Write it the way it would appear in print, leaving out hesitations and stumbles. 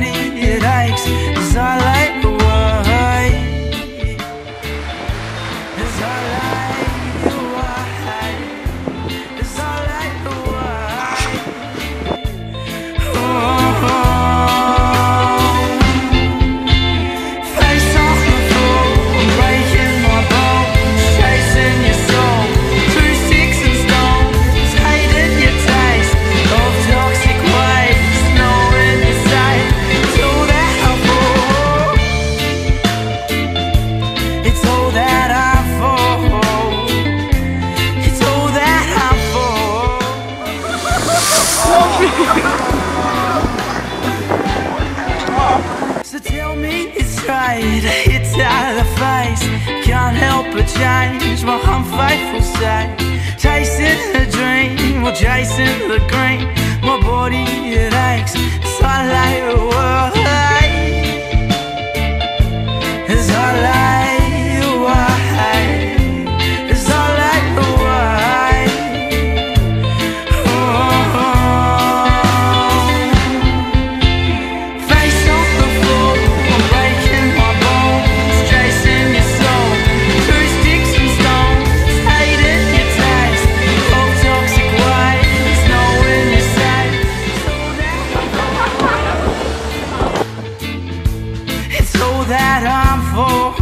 it aches as I lay away, as I lay away, as I lay away. Oh, face on the floor, I'm breaking my bones, chasing your soul through sticks and stones, hating your taste of toxic waste, knowing you're safe. It's all that I fall, it's all that I fall, it's all that I fall. So tell me it's straight, it's out of the face, can't help but change my unfaithful state. Chasing a dream, well chasing the green, my body it aches as I lay away, as I lay away, as I lay away. Oh, face on the floor, I'm breaking my bones, chasing your soul through sticks and stones, hating your taste of toxic waste, knowing you're safe. It's all that I'm for.